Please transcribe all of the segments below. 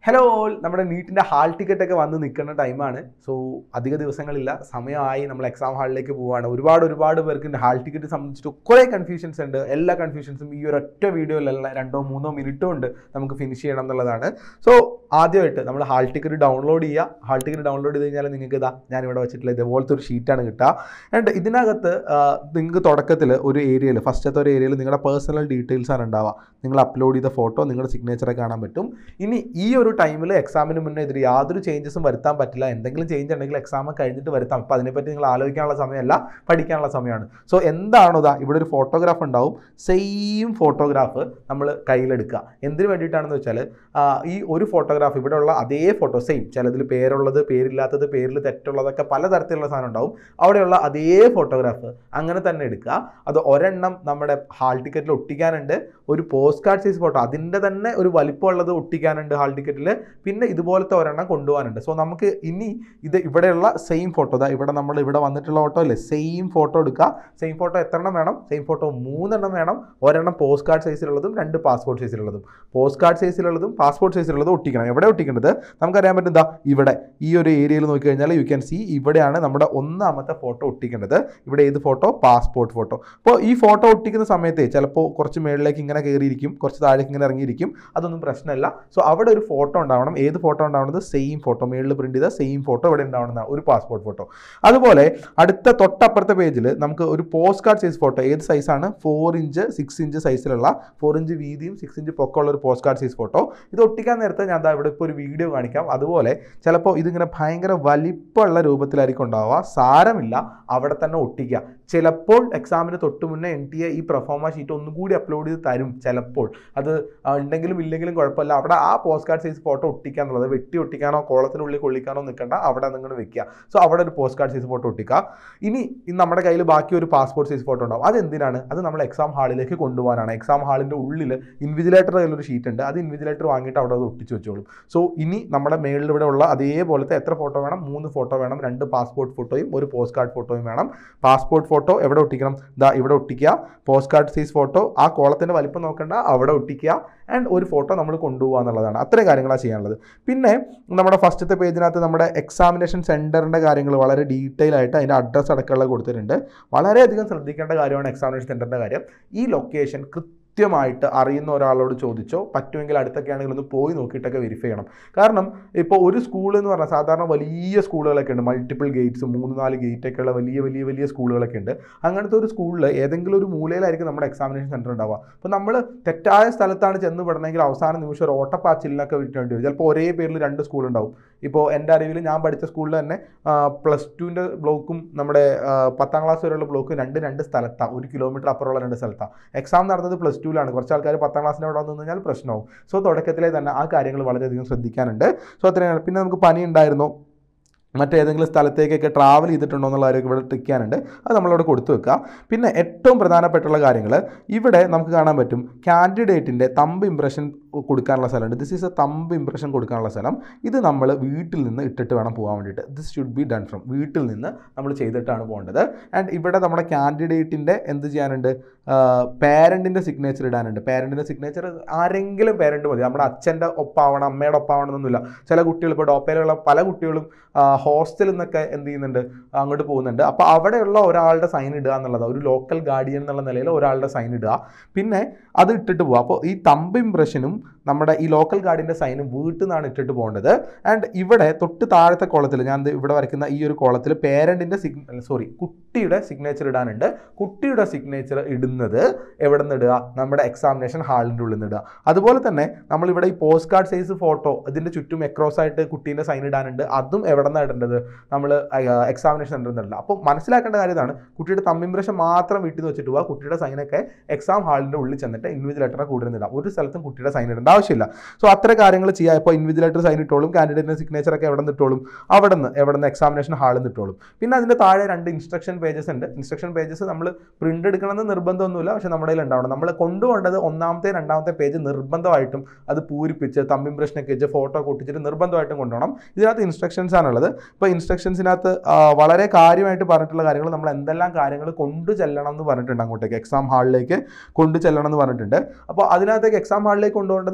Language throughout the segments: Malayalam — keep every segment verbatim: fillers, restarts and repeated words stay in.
Hello all, നമ്മുടെ നീറ്റിന്റെ ഹാൾ ടിക്കറ്റ് ഒക്കെ വന്ന് നിൽക്കുന്ന ടൈമാണ്. സോ അധിക ദിവസങ്ങളില്ല, സമയമായി നമ്മൾ എക്സാം ഹാളിലേക്ക് പോവാണ്. ഒരുപാട് ഒരുപാട് പേർക്ക് ഹാൾ ടിക്കറ്റ് സംബന്ധിച്ചിട്ട് കുറേ കൺഫ്യൂഷൻസ് ഉണ്ട്. എല്ലാ കൺഫ്യൂഷൻസും ഈ ഒരു ഒറ്റ വീഡിയോയിലല്ല, രണ്ടോ മൂന്നോ മിനിറ്റോ ഉണ്ട് നമുക്ക് ഫിനിഷ് ചെയ്യണം എന്നുള്ളതാണ്. സോ ആദ്യമായിട്ട് നമ്മൾ ഹാൾ ടിക്കറ്റ് ഡൗൺലോഡ് ചെയ്യുക. ഹാൾ ടിക്കറ്റ് ഡൗൺലോഡ് ചെയ്ത് കഴിഞ്ഞാൽ നിങ്ങൾക്ക് ഇതാ ഞാനിവിടെ വെച്ചിട്ടുള്ള ഇതുപോലത്തെ ഒരു ഷീറ്റാണ് കിട്ടുക. ആൻഡ് ഇതിനകത്ത് നിങ്ങൾക്ക് തുടക്കത്തിൽ ഒരു ഏരിയയിൽ, ഫസ്റ്റത്തെ ഒരു ഏരിയയിൽ നിങ്ങളുടെ പേഴ്സണൽ ഡീറ്റെയിൽസ് ആണ് ഉണ്ടാവുക. നിങ്ങൾ അപ്ലോഡ് ചെയ്ത ഫോട്ടോ, നിങ്ങളുടെ സിഗ്നേച്ചറെ കാണാൻ പറ്റും. ഇനി ഈ ഒരു ടൈമിൽ എക്സാമിന് മുന്നേ ഇതിൽ യാതൊരു ചേഞ്ചസും വരുത്താൻ പറ്റില്ല. എന്തെങ്കിലും ചേഞ്ച് ഉണ്ടെങ്കിൽ എക്സാം കഴിഞ്ഞിട്ട് വരുത്താം. അപ്പോൾ അതിനെപ്പറ്റി നിങ്ങൾ ആലോചിക്കാനുള്ള സമയമല്ല, പഠിക്കാനുള്ള സമയമാണ്. സോ എന്താണോ ഇതാ ഇവിടെ ഒരു ഫോട്ടോഗ്രാഫ് ഉണ്ടാവും, സെയിം ഫോട്ടോഗ്രാഫ് നമ്മൾ കയ്യിലെടുക്കുക. എന്തിനു വേണ്ടിയിട്ടാണെന്ന് വെച്ചാൽ ഈ ഒരു ഫോട്ടോഗ്രാഫ് ഇവിടെയുള്ള അതേ ഫോട്ടോ സെയിം, ചിലതിൽ പേരുള്ളത്, പേരില്ലാത്തത്, പേരിൽ തെറ്റുള്ളതൊക്കെ പലതരത്തിലുള്ള സാധനം ഉണ്ടാവും. അവിടെയുള്ള അതേ ഫോട്ടോഗ്രാഫ് അങ്ങനെ തന്നെ എടുക്കുക. അത് ഒരെണ്ണം നമ്മുടെ ഹാൾ ടിക്കറ്റിൽ ഒട്ടിക്കാനുണ്ട്. ഒരു പോസ്റ്റ് കാർഡ് സൈസ് ഫോട്ടോ അതിൻ്റെ തന്നെ ഒരു വലിപ്പമുള്ളത് ഒട്ടിക്കാനുണ്ട് ഹാൾ ടിക്കറ്റിൽ. പിന്നെ ഇതുപോലത്തെ ഒരെണ്ണം കൊണ്ടുപോകാനുണ്ട്. സോ നമുക്ക് ഇനി ഇത് ഇവിടെയുള്ള സെയിം ഫോട്ടോ, ഇതാ ഇവിടെ നമ്മൾ ഇവിടെ വന്നിട്ടുള്ള ഫോട്ടോ അല്ലേ, സെയിം ഫോട്ടോ എടുക്കുക. സെയിം ഫോട്ടോ എത്ര എണ്ണം വേണം? സെയിം ഫോട്ടോ മൂന്നെണ്ണം വേണം. ഒരെണ്ണം പോസ്റ്റ് കാർഡ് സൈസിലുള്ളതും രണ്ട് പാസ്പോർട്ട് സൈസിലുള്ളതും. പോസ്റ്റ് കാർഡ് സൈസിലുള്ളതും പാസ്പോർട്ട് സൈസിലുള്ളതും ഒട്ടിക്കണം. എവിടെ ഒട്ടിക്കേണ്ടത് നമുക്കറിയാൻ പറ്റും. ഇതാ ഇവിടെ ഈ ഒരു ഏരിയയിൽ നോക്കിക്കഴിഞ്ഞാൽ യു ക്യാൻ സി ഇവിടെയാണ് നമ്മുടെ ഒന്നാമത്തെ ഫോട്ടോ ഒട്ടിക്കേണ്ടത്. ഇവിടെ ഏത് ഫോട്ടോ? Passport photo. അപ്പോൾ ഈ ഫോട്ടോ ഒട്ടിക്കുന്ന സമയത്ത് ചിലപ്പോൾ കുറച്ച് മേളിലേക്ക് ഇങ്ങനെ കയറിയിരിക്കും, കുറച്ച് താഴേക്ക് ഇങ്ങനെ ഇറങ്ങിയിരിക്കും. അതൊന്നും പ്രശ്നമല്ല. സോ അവിടെ ഒരു ഫോട്ടോ ഉണ്ടാവണം. ഏത് ഫോട്ടോ ഉണ്ടാവുന്നത്? സെയിം ഫോട്ടോ, മേളിൽ പ്രിന്റ് ചെയ്ത സെയിം ഫോട്ടോ ഇവിടെ ഉണ്ടാവുന്ന ഒരു പാസ്പോർട്ട് ഫോട്ടോ. അതുപോലെ അടുത്ത തൊട്ടപ്പുറത്തെ പേജിൽ നമുക്ക് ഒരു പോസ്റ്റ് കാർഡ് സൈസ് ഫോട്ടോ, ഏത് സൈസാണ്? ഫോർ ഇഞ്ച് സിക്സ് ഇഞ്ച് സൈസിലുള്ള, ഫോർ ഇഞ്ച് വീതിയും സിക്സ് ഇഞ്ച് പൊക്കമുള്ള ഒരു പോസ്റ്റ് കാർഡ് സൈസ് ഫോട്ടോ. ഇത് ഒട്ടിക്കാൻ നേരത്തെ ഞാൻ ഇവിടെ ഇപ്പോൾ ഒരു വീഡിയോ കാണിക്കാം. അതുപോലെ ചിലപ്പോൾ ഇതിങ്ങനെ ഭയങ്കര വലിപ്പമുള്ള രൂപത്തിലായിരിക്കും ഉണ്ടാവുക. സാരമില്ല, അവിടെ തന്നെ ഒട്ടിക്കുക. ചിലപ്പോൾ എക്സാമിന് തൊട്ട് മുന്നേ എൻ ടി എ ഈ പ്രൊഫോമ ഷീറ്റ് ഒന്നും കൂടി അപ്ലോഡ് ചെയ്ത് തരും. ചിലപ്പോൾ അത് ഉണ്ടെങ്കിലും ഇല്ലെങ്കിലും കുഴപ്പമില്ല. അവിടെ ആ പോസ്റ്റ് കാർഡ് സൈസ് ഫോട്ടോ ഒട്ടിക്കുക എന്നുള്ളത്, വെട്ടി ഒട്ടിക്കാനോ കോളത്തിനുള്ളിൽ കൊള്ളിക്കാനോ നിൽക്കേണ്ട, അവിടെ നിങ്ങൾ വെക്കുക. സോ അവിടെ ഒരു പോസ്റ്റ് കാർഡ് സൈസ് ഫോട്ടോ ഒട്ടിക്കുക. ഇനി നമ്മുടെ കയ്യിൽ ബാക്കി ഒരു പാസ്പോർട്ട് സൈസ് ഫോട്ടോ ഉണ്ടാവും. അതെന്തിനാണ്? അത് നമ്മൾ എക്സാം ഹാളിലേക്ക് കൊണ്ടുപോകാനാണ്. എക്സാം ഹാളിൻ്റെ ഉള്ളിൽ ഇൻവിജിലേറ്റർ കയ്യിലൊരു ഷീറ്റ് ഉണ്ട്. അത് ഇൻവിജിലേറ്റർ വാങ്ങിയിട്ട് അവിടെ അത് ഒട്ടിച്ച് വെച്ചോളും. സോ ഇനി നമ്മുടെ മേളിൽ ഇവിടെ ഉള്ള അതേപോലത്തെ എത്ര ഫോട്ടോ വേണം? മൂന്ന് ഫോട്ടോ വേണം. രണ്ട് പാസ്പോർട്ട് ഫോട്ടോയും ഒരു പോസ്റ്റ് കാർഡ് ഫോട്ടോയും വേണം. പാസ്പോർട്ട് ഫോട്ടോ എവിടെ ഒട്ടിക്കണം? ദാ ഇവിടെ ഒട്ടിക്കുക. പോസ്റ്റ് കാർഡ് സൈസ് ഫോട്ടോ ആ കോളത്തിൻ്റെ വലിപ്പം നോക്കണ്ട, അവിടെ ഒട്ടിക്കുക. ആൻഡ് ഒരു ഫോട്ടോ നമ്മൾ കൊണ്ടുപോകുക എന്നുള്ളതാണ്. അത്രയും കാര്യങ്ങളാണ് ചെയ്യാനുള്ളത്. പിന്നെ നമ്മുടെ ഫസ്റ്റത്തെ പേജിനകത്ത് നമ്മുടെ എക്സാമിനേഷൻ സെൻറ്ററിൻ്റെ കാര്യങ്ങൾ വളരെ ഡീറ്റെയിൽ ആയിട്ട് അതിൻ്റെ അഡ്രസ്സ് അടക്കമുള്ള കൊടുത്തിട്ടുണ്ട്. വളരെയധികം ശ്രദ്ധിക്കേണ്ട കാര്യമാണ് എക്സാമിനേഷൻ സെൻറ്ററിൻ്റെ കാര്യം. ഈ ലൊക്കേഷൻ കൃത്യമായിട്ട് അറിയുന്ന ഒരാളോട് ചോദിച്ചോ, പറ്റുമെങ്കിൽ അടുത്തൊക്കെ ആണെങ്കിൽ ഒന്ന് പോയി നോക്കിയിട്ടൊക്കെ വെരിഫൈ ചെയ്യണം. കാരണം ഇപ്പോൾ ഒരു സ്കൂൾ എന്ന് പറഞ്ഞാൽ സാധാരണ വലിയ സ്കൂളുകളൊക്കെ ഉണ്ട്, മൾട്ടിപ്പിൾ ഗേറ്റ്സ്, മൂന്ന് നാല് ഗേറ്റൊക്കെ ഉള്ള വലിയ വലിയ വലിയ സ്കൂളുകളൊക്കെ ഉണ്ട്. അങ്ങനത്തെ ഒരു സ്കൂളിൽ ഏതെങ്കിലും ഒരു മൂലയിലായിരിക്കും നമ്മുടെ എക്സാമിനേഷൻ സെൻറ്റർ ഉണ്ടാവുക. അപ്പോൾ നമ്മൾ തെറ്റായ സ്ഥലത്താണ് ചെന്ന് പെടണമെങ്കിൽ അവസാന നിമിഷം ഒരു ഓട്ടപ്പാച്ചിലിനൊക്കെ വിട്ടേണ്ടി വരും. ചിലപ്പോൾ ഒരേ പേരിൽ രണ്ട് സ്കൂൾ ഉണ്ടാവും. ഇപ്പോൾ എൻ്റെ അറിവിൽ ഞാൻ പഠിച്ച സ്കൂളിൽ തന്നെ പ്ലസ് ടുവിൻ്റെ ബ്ലോക്കും നമ്മുടെ പത്താം ക്ലാസ് വരെയുള്ള ബ്ലോക്കും രണ്ട് രണ്ട് സ്ഥലത്താണ്, ഒരു കിലോമീറ്റർ അപ്പുറമുള്ള രണ്ട് സ്ഥലത്താണ്. എക്സാം നടന്നത് പ്ലസ് ടുവിലാണ്. കുറച്ച് ആൾക്കാർ പത്താം ക്ലാസ്സിൻ്റെ അവിടെ വന്നു കഴിഞ്ഞാൽ പ്രശ്നമാവും. സോ തുടക്കത്തിലെ തന്നെ ആ കാര്യങ്ങൾ വളരെയധികം ശ്രദ്ധിക്കാനുണ്ട്. സോ അത്രയാണ്. പിന്നെ നമുക്ക് പനി ഉണ്ടായിരുന്നോ, മറ്റേതെങ്കിലും സ്ഥലത്തേക്കൊക്കെ ട്രാവൽ ചെയ്തിട്ടുണ്ടോ എന്നുള്ള കാര്യമൊക്കെ ഇവിടെ ടിക്കാനുണ്ട്. അത് നമ്മളിവിടെ കൊടുത്തു വെക്കുക. പിന്നെ ഏറ്റവും പ്രധാനപ്പെട്ടുള്ള കാര്യങ്ങൾ ഇവിടെ നമുക്ക് കാണാൻ പറ്റും. കാൻഡിഡേറ്റിൻ്റെ തമ്പ് ഇംപ്രഷൻ കൊടുക്കാനുള്ള സ്ഥലമുണ്ട്. This is a thumb impression കൊടുക്കാനുള്ള സ്ഥലം. ഇത് നമ്മൾ വീട്ടിൽ നിന്ന് ഇട്ടിട്ട് വേണം പോകാൻ വേണ്ടിയിട്ട്. This should be done from വീട്ടിൽ നിന്ന് നമ്മൾ ചെയ്തിട്ടാണ് പോകേണ്ടത്. ആൻഡ് ഇവിടെ നമ്മുടെ കാൻഡിഡേറ്റിൻ്റെ എന്ത് ചെയ്യാനുണ്ട്? പേരൻറ്റിൻ്റെ സിഗ്നേച്ചർ ഇടാനുണ്ട്. പേരൻറ്റിൻ്റെ സിഗ്നേച്ചർ ആരെങ്കിലും പേരൻറ്റ് മതി. നമ്മുടെ അച്ഛൻ്റെ ഒപ്പാവണം, അമ്മയുടെ ഒപ്പാവണം എന്നൊന്നുമില്ല. ചില കുട്ടികൾ, ഇപ്പോൾ ഡോപ്പയിലുള്ള പല കുട്ടികളും ഹോസ്റ്റലിൽ നിന്നൊക്കെ എന്ത് ചെയ്യുന്നുണ്ട്, അങ്ങോട്ട് പോകുന്നുണ്ട്. അപ്പോൾ അവിടെയുള്ള ഒരാളുടെ സൈൻ ഇടുക എന്നുള്ളതാണ്. ഒരു ലോക്കൽ ഗാർഡിയൻ എന്നുള്ള നിലയിൽ ഒരാളുടെ സൈൻ ഇടുക. പിന്നെ അത് ഇട്ടിട്ട് പോവുക. അപ്പോൾ ഈ തമ്പ് ഇംപ്രഷനും നമ്മുടെ ഈ ലോക്കൽ ഗാർഡിൻ്റെ സൈനും വീട്ടിൽ നിന്നാണ് ഇട്ടിട്ട് പോകേണ്ടത്. ആൻഡ് ഇവിടെ തൊട്ട് താഴത്തെ കോളത്തിൽ, ഞാൻ ഇവിടെ വരയ്ക്കുന്ന ഈ ഒരു കോളത്തിൽ പേരൻറ്റിൻ്റെ സിഗ്ന സോറി കുട്ടിയുടെ സിഗ്നേച്ചർ ഇടാനുണ്ട്. കുട്ടിയുടെ സിഗ്നേച്ചർ ഇടുന്നത് എവിടെ നിന്ന് ഇടുക? നമ്മുടെ എക്സാമിനേഷൻ ഹാളിൻ്റെ ഉള്ളിൽ നിന്ന് ഇടുക. അതുപോലെ തന്നെ നമ്മളിവിടെ ഈ പോസ്റ്റ് കാർഡ് സൈസ് ഫോട്ടോ ഇതിൻ്റെ ചുറ്റും എക്രോസ് ആയിട്ട് കുട്ടീൻ്റെ സൈൻ ഇടാനുണ്ട്. അതും എവിടെ നിന്നാണ് ഇടേണ്ടത്? നമ്മൾ എക്സാമിനേഷൻ സെൻറ്ററിൽ നിന്നില്ല. അപ്പോൾ മനസ്സിലാക്കേണ്ട കാര്യമാണ്, കുട്ടിയുടെ തമ്പ് ഇംപ്രഷൻ മാത്രം വീട്ടിൽ നിന്ന് വെച്ചിട്ട് പോവുക. കുട്ടിയുടെ സൈനൊക്കെ എക്സാം ഹാളിൻ്റെ ഉള്ളിൽ ചെന്നിട്ട് ഇൻവിജിലേറ്ററിനെ കൂടുതൽ ഇടാം. ഒരു സ്ഥലത്തും കുട്ടിയുടെ സൈൻ ഇടേണ്ട ആവശ്യമില്ല. സോ അത്ര കാര്യങ്ങൾ ചെയ്യുക. ഇപ്പോൾ ഇൻവിജിലേറ്റർ സൈൻ ഇട്ടോളും, കാൻഡിഡേറ്റിൻ്റെ സിഗ്നേച്ചറൊക്കെ എവിടെ നിന്ന് ഇട്ടോളും? അവിടെ നിന്ന് എവിടെ നിന്ന് എക്സാമിനേഷൻ ഹാളിൽ നിന്ന് ഇട്ടോളും. പിന്നെ അതിൻ്റെ താഴെ രണ്ട് ഇൻസ്ട്രക്ഷൻ പേജസ് ഉണ്ട്. ഇൻസ്ട്രക്ഷൻ പേജസ് നമ്മൾ പ്രിൻ്റ് എടുക്കണമെന്ന് നിർബന്ധമൊന്നുമില്ല, പക്ഷേ നമ്മുടെ കയ്യിൽ ഉണ്ടാവണം. നമ്മൾ കൊണ്ടുപോകേണ്ടത് ഒന്നാമത്തെ രണ്ടാമത്തെ പേജ് നിർബന്ധമായിട്ടും അത് പൂരിപ്പിച്ച് തമ്പ് ഇംപ്രഷനൊക്കെ വെച്ച് ഫോട്ടോ കൂട്ടിച്ചിട്ട് നിർബന്ധമായിട്ടും കൊണ്ടുപോകണം. ഇതിനകത്ത് ഇൻസ്ട്രക്ഷൻസ് ആണുള്ളത്. ഇപ്പോൾ ഇൻസ്ട്രക്ഷൻസിനകത്ത് വളരെ കാര്യമായിട്ട് പറഞ്ഞിട്ടുള്ള കാര്യങ്ങൾ, നമ്മൾ എന്തെല്ലാം കാര്യങ്ങൾ കൊണ്ടു ചെല്ലണം എന്ന് പറഞ്ഞിട്ടുണ്ട്. അങ്ങോട്ടേക്ക് എക്സാം ഹാളിലേക്ക് കൊണ്ടു ചെല്ലണം എന്ന് പറഞ്ഞിട്ടുണ്ട്. അപ്പോൾ അതിനകത്തേക്ക് എക്സാം ഹാളിലേക്ക് കൊണ്ടുപോകേണ്ടത്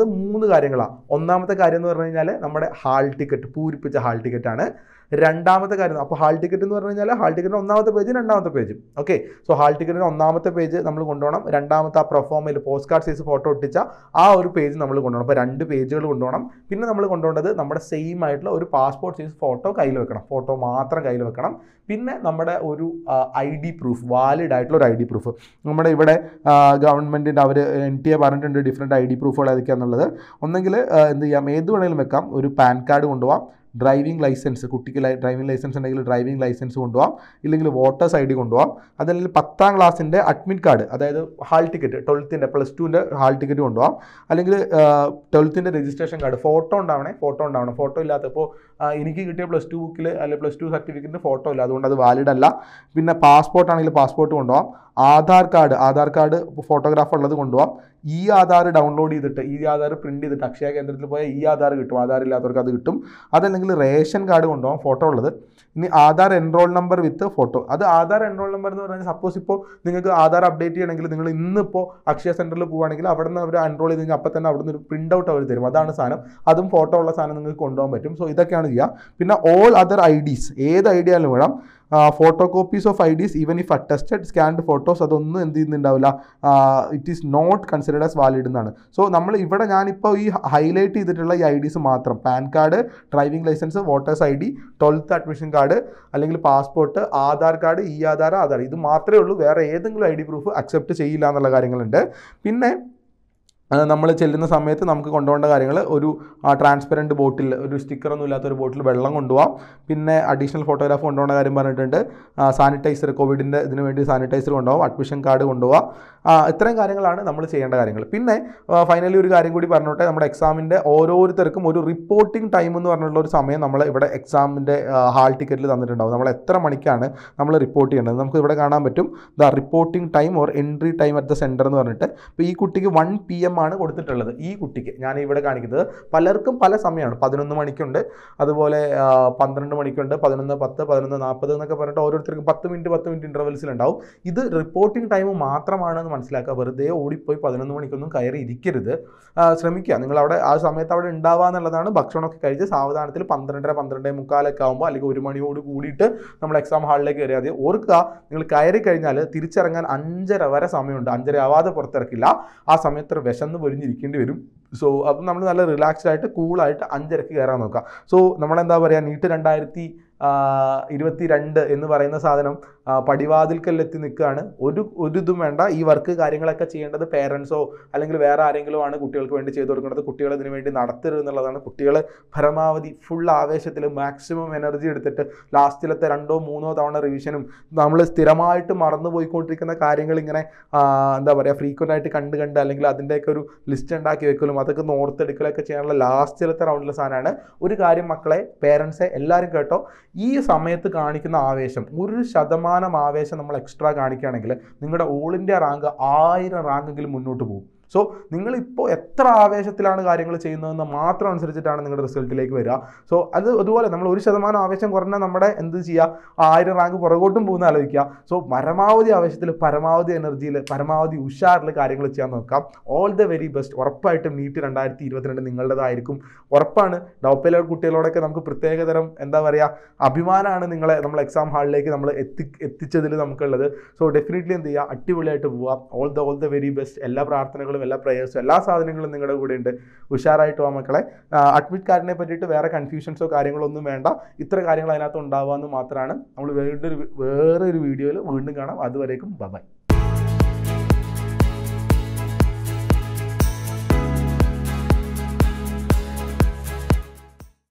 മൂന്ന് കാര്യങ്ങളാണ്. ഒന്നാമത്തെ കാര്യം എന്ന് പറഞ്ഞു കഴിഞ്ഞാൽ നമ്മുടെ ഹാൾ ടിക്കറ്റ്, പൂരിപ്പിച്ച ഹാൾ ടിക്കറ്റാണ്. രണ്ടാമത്തെ കാര്യം, അപ്പോൾ ഹാൾ ടിക്കറ്റ് എന്ന് പറഞ്ഞു കഴിഞ്ഞാൽ ഹാൾ ടിക്കറ്റിൻ്റെ ഒന്നാമത്തെ പേജ് രണ്ടാമത്തെ പേജ്. ഓക്കെ, സോ ഹാൾ ടിക്കറ്റിൻ്റെ ഒന്നാമത്തെ പേജ് നമ്മൾ കൊണ്ടുപോകണം. രണ്ടാമത്തെ ആ പ്രൊഫോമയിൽ പോസ്റ്റ് കാർഡ് സൈസ് ഫോട്ടോ ഒട്ടിച്ച ആ ഒരു പേജ് നമ്മൾ കൊണ്ടുപോകണം. അപ്പോൾ രണ്ട് പേജുകൾ കൊണ്ടുപോകണം. പിന്നെ നമ്മൾ കൊണ്ടുപോകേണ്ടത് നമ്മുടെ സെയിം ആയിട്ടുള്ള ഒരു പാസ്പോർട്ട് സൈസ് ഫോട്ടോ കയ്യിൽ വെക്കണം. ഫോട്ടോ മാത്രം കയ്യിൽ വെക്കണം. പിന്നെ നമ്മുടെ ഒരു ഐ ഡി പ്രൂഫ്, വാലിഡ് ആയിട്ടുള്ള ഒരു ഐ ഡി പ്രൂഫ്. നമ്മുടെ ഇവിടെ ഗവൺമെൻറ്റിൻ്റെ അവർ എൻ ടി എ പറഞ്ഞിട്ടുണ്ട് ഡിഫറെൻറ്റ് ഐ ഡി പ്രൂഫുകൾ ഏതൊക്കെയാണെന്നുള്ളത്. ഒന്നെങ്കിൽ എന്ത് ചെയ്യാം, ഏത് വേണമെങ്കിലും വെക്കാം. ഒരു പാൻ കാർഡ് കൊണ്ടുപോകാം, ഡ്രൈവിംഗ് ലൈസൻസ്, കുട്ടിക്ക് ഡ്രൈവിംഗ് ലൈസൻസ് ഉണ്ടെങ്കിൽ ഡ്രൈവിംഗ് ലൈസൻസ് കൊണ്ടുപോകാം, ഇല്ലെങ്കിൽ വോട്ടേഴ്സ് ഐ ഡി കൊണ്ടുപോകാം. അതല്ലെങ്കിൽ പത്താം ക്ലാസ്സിൻ്റെ അഡ്മിറ്റ് കാർഡ്, അതായത് ഹാൾ ടിക്കറ്റ്, ട്വൽത്തിൻ്റെ പ്ലസ് ടുവിൻ്റെ ഹാൾ ടിക്കറ്റ് കൊണ്ടുപോകാം. അല്ലെങ്കിൽ ട്വൽത്തിൻ്റെ രജിസ്ട്രേഷൻ കാർഡ്, ഫോട്ടോ ഉണ്ടാവണേ, ഫോട്ടോ ഉണ്ടാവണം. ഫോട്ടോ ഇല്ലാത്തപ്പോൾ എനിക്ക് കിട്ടിയ പ്ലസ് ടു ബുക്കിൽ അല്ലെങ്കിൽ പ്ലസ് ടു സർട്ടിഫിക്കറ്റിന് ഫോട്ടോ ഇല്ല, അതുകൊണ്ട് അത് വാലിഡ് അല്ല. പിന്നെ പാസ്പോർട്ട് ആണെങ്കിൽ പാസ്പോർട്ട് കൊണ്ടുപോകാം. Aadhaar card, Aadhaar card photograph ഉള്ളത് കൊണ്ടുപോകാം. ഈ ആധാർ ഡൗൺലോഡ് ചെയ്തിട്ട്, ഈ ആധാർ പ്രിൻറ്റ് ചെയ്തിട്ട് അക്ഷയ കേന്ദ്രത്തിൽ പോയാൽ ഈ ആധാർ കിട്ടും, ആധാർ ഇല്ലാത്തവർക്ക് അത് കിട്ടും. അതല്ലെങ്കിൽ റേഷൻ കാർഡ് കൊണ്ടുപോകാം, ഫോട്ടോ ഉള്ളത്. ഇനി Aadhaar enrol number with photo. അത് ആധാർ എൻറോൾ നമ്പർ എന്ന് പറഞ്ഞാൽ സപ്പോസ് ഇപ്പോൾ നിങ്ങൾക്ക് ആധാർ അപ്ഡേറ്റ് ചെയ്യണമെങ്കിൽ നിങ്ങൾ ഇന്നിപ്പോൾ അക്ഷയ സെൻറ്ററിൽ പോവുകയാണെങ്കിൽ അവിടെ നിന്ന് അവർ എൻറോൾ ചെയ്ത് കഴിഞ്ഞാൽ അപ്പം തന്നെ അവിടെ നിന്ന് ഒരു പ്രിൻ്റ് ഔട്ട് അവർ തരും, അതാണ് സാധനം. അതും ഫോട്ടോ ഉള്ള സാധനം നിങ്ങൾക്ക് കൊണ്ടുപോകാൻ പറ്റും. സോ ഇതൊക്കെയാണ് ചെയ്യുക. പിന്നെ ഓൾ അതർ ഐ ഡീസ്, ഏത് ഐ ഡി ആയാലും വേണം. Photo copies of I Ds even if attested scanned photos, അതൊന്നും എന്ത് ചെയ്യുന്നുണ്ടാവില്ല, it is not considered as valid എന്നാണ്. സോ നമ്മൾ ഇവിടെ ഞാനിപ്പോൾ ഈ ഹൈലൈറ്റ് ചെയ്തിട്ടുള്ള ഈ ഐ ഡീസ് മാത്രം, PAN card, driving licence, voters I D, twelfth admission card, അല്ലെങ്കിൽ പാസ്പോർട്ട്, ആധാർ കാർഡ്, ഈ ആധാർ, ആധാർ, ഇത് മാത്രമേ ഉള്ളൂ. വേറെ ഏതെങ്കിലും ഐ ഡി പ്രൂഫ് അക്സെപ്റ്റ് ചെയ്യില്ല എന്നുള്ള കാര്യങ്ങളുണ്ട്. പിന്നെ നമ്മൾ ചെല്ലുന്ന സമയത്ത് നമുക്ക് കൊണ്ടുപോകേണ്ട കാര്യങ്ങൾ, ഒരു ട്രാൻസ്പെറൻറ്റ് ബോട്ടിൽ, ഒരു സ്റ്റിക്കറൊന്നും ഇല്ലാത്തൊരു ബോട്ടിൽ വെള്ളം കൊണ്ടുപോകാം. പിന്നെ അഡീഷണൽ ഫോട്ടോഗ്രാഫ് കൊണ്ടുപോകേണ്ട കാര്യം പറഞ്ഞിട്ടുണ്ട്. സാനിറ്റൈസർ, കോവിഡിൻ്റെ ഇതിന് വേണ്ടി സാനിറ്റൈസർ കൊണ്ടുപോകാം. അഡ്മിഷൻ കാർഡ് കൊണ്ടുപോകാം. ഇത്രയും കാര്യങ്ങളാണ് നമ്മൾ ചെയ്യേണ്ട കാര്യങ്ങൾ. പിന്നെ ഫൈനലി ഒരു കാര്യം കൂടി പറഞ്ഞോട്ടെ, നമ്മുടെ എക്സാമിൻ്റെ ഓരോരുത്തർക്കും ഒരു റിപ്പോർട്ടിംഗ് ടൈം എന്ന് പറഞ്ഞിട്ടുള്ള ഒരു സമയം നമ്മൾ ഇവിടെ എക്സാമിൻ്റെ ഹാൾ ടിക്കറ്റിൽ തന്നിട്ടുണ്ടാവും. നമ്മൾ എത്ര മണിക്കാണ് നമ്മൾ റിപ്പോർട്ട് ചെയ്യേണ്ടത് നമുക്ക് ഇവിടെ കാണാൻ പറ്റും. The reporting time or entry time at the centre എന്ന് പറഞ്ഞിട്ട്. ഇപ്പോൾ ഈ കുട്ടിക്ക് വൺ പി എം ആണ് കൊടുത്തിട്ടുള്ളത്. ഈ കുട്ടിക്ക് ഞാൻ ഇവിടെ കാണിക്കുന്നത്, പലർക്കും പല സമയമാണ്. പതിനൊന്ന് മണിക്കുണ്ട്, അതുപോലെ പന്ത്രണ്ട് മണിക്കുണ്ട്, പതിനൊന്ന് പത്ത്, പതിനൊന്ന് നാൽപ്പത് എന്നൊക്കെ പറഞ്ഞിട്ട് ഓരോരുത്തർക്കും പത്ത് മിനിറ്റ് പത്ത് മിനിറ്റ് ഇൻ്റർവെൽസിലുണ്ടാവും. ഇത് റിപ്പോർട്ടിംഗ് ടൈം മാത്രമാണെന്ന് മനസ്സിലാക്കുക. വെറുതെ ഓടിപ്പോയി പതിനൊന്ന് മണിക്കൊന്നും കയറി ഇരിക്കരുത്. ശ്രമിക്കുക, നിങ്ങളവിടെ ആ സമയത്ത് അവിടെ ഉണ്ടാവുക എന്നുള്ളതാണ്. ഭക്ഷണമൊക്കെ കഴിച്ച് സാവധാനത്തിൽ പന്ത്രണ്ടര പന്ത്രണ്ടേ മുക്കാലൊക്കെ ആകുമ്പോൾ അല്ലെങ്കിൽ ഒരു മണിയോട് കൂടിയിട്ട് നമ്മൾ എക്സാം ഹാളിലേക്ക് കയറിയാൽ മതി. ഓർക്കുക, നിങ്ങൾ കയറി കഴിഞ്ഞാൽ തിരിച്ചിറങ്ങാൻ അഞ്ചര വരെ സമയമുണ്ട്. അഞ്ചര ആവാതെ പുറത്തിറക്കില്ല. ആ സമയത്ത് വിശന്ന് പൊരിഞ്ഞിരിക്കേണ്ടി വരും. സോ അപ്പം നമ്മൾ നല്ല റിലാക്സ്ഡ് ആയിട്ട് കൂളായിട്ട് അഞ്ചരക്ക് കയറാൻ നോക്കാം. സോ നമ്മളെന്താ പറയുക, നീറ്റ് രണ്ടായിരത്തി ഇരുപത്തി രണ്ട് എന്ന് പറയുന്ന സാധനം പടിവാതിൽക്കലെത്തി നിൽക്കുകയാണ്. ഒരു ഒരു ഇതും വേണ്ട. ഈ വർക്ക് കാര്യങ്ങളൊക്കെ ചെയ്യേണ്ടത് പേരൻസോ അല്ലെങ്കിൽ വേറെ ആരെങ്കിലും ആണ് കുട്ടികൾക്ക് വേണ്ടി ചെയ്തു കൊടുക്കേണ്ടത്. കുട്ടികൾ ഇതിനു വേണ്ടി നടത്തരുത് എന്നുള്ളതാണ്. കുട്ടികൾ പരമാവധി ഫുൾ ആവേശത്തിൽ മാക്സിമം എനർജി എടുത്തിട്ട് ലാസ്റ്റിലത്തെ രണ്ടോ മൂന്നോ തവണ റിവിഷനും നമ്മൾ സ്ഥിരമായിട്ട് മറന്നു പോയിക്കൊണ്ടിരിക്കുന്ന കാര്യങ്ങൾ ഇങ്ങനെ എന്താ പറയുക ഫ്രീക്വൻ്റ് ആയിട്ട് കണ്ട് കണ്ട് അല്ലെങ്കിൽ അതിൻ്റെയൊക്കെ ഒരു ലിസ്റ്റ് ഉണ്ടാക്കി വെക്കലും അതൊക്കെ ഓർത്തെടുക്കലൊക്കെ ചെയ്യാനുള്ള ലാസ്റ്റിലത്തെ റൗണ്ടിലെ സാധനമാണ്. ഒരു കാര്യം മക്കളെ, പേരൻസെ എല്ലാവരും കേട്ടോ, ഈ സമയത്ത് കാണിക്കുന്ന ആവേശം, ഒരു ശതമാനം ആവേശം നമ്മൾ എക്സ്ട്രാ കാണിക്കുകയാണെങ്കിൽ നിങ്ങളുടെ ഓൾ ഇന്ത്യ റാങ്ക് ആയിരം റാങ്കെങ്കിലും മുന്നോട്ട് പോകും. സോ നിങ്ങളിപ്പോൾ എത്ര ആവേശത്തിലാണ് കാര്യങ്ങൾ ചെയ്യുന്നതെന്ന് മാത്രം അനുസരിച്ചിട്ടാണ് നിങ്ങളുടെ റിസൾട്ടിലേക്ക് വരിക. സോ അത് അതുപോലെ നമ്മൾ ഒരു ശതമാനം ആവേശം കുറഞ്ഞാൽ നമ്മുടെ എന്ത് ചെയ്യുക, ആയിരം റാങ്ക് പുറകോട്ടും പോകുന്ന ആലോചിക്കുക. സോ പരമാവധി ആവേശത്തിൽ, പരമാവധി എനർജിയിൽ, പരമാവധി ഉഷാറിൽ കാര്യങ്ങൾ ചെയ്യാൻ നോക്കാം. All the very best. ഉറപ്പായിട്ടും നീറ്റ് രണ്ടായിരത്തി ഇരുപത്തിരണ്ട് നിങ്ങളുടേതായിരിക്കും, ഉറപ്പാണ്. ഡോപ്പയിലെ കുട്ടികളോടൊക്കെ നമുക്ക് പ്രത്യേകതരം എന്താ പറയുക അഭിമാനമാണ് നിങ്ങളെ നമ്മൾ എക്സാം ഹാളിലേക്ക് നമ്മൾ എത്തി എത്തിച്ചതിൽ നമുക്കുള്ളത്. സോ ഡെഫിനറ്റ്ലി എന്ത് ചെയ്യുക, അടിപൊളിയായിട്ട് പോവാം. All the all the very best. എല്ലാ പ്രാർത്ഥനകളും എല്ലാ പ്രേയേഴ്സും എല്ലാ സാധനങ്ങളും നിങ്ങളുടെ കൂടെ ഉണ്ട്. ഉഷാറായിട്ട് പോകാം മക്കളെ. അഡ്മിറ്റ് കാർഡിനെ പറ്റിയിട്ട് വേറെ കൺഫ്യൂഷൻസോ കാര്യങ്ങളോ ഒന്നും വേണ്ട. ഇത്ര കാര്യങ്ങൾ അതിനകത്ത് ഉണ്ടാവുക എന്ന് മാത്രമാണ്. നമ്മൾ വേറൊരു വേറൊരു വീഡിയോയിൽ വീണ്ടും കാണാം. അതുവരേക്കും ബൈ.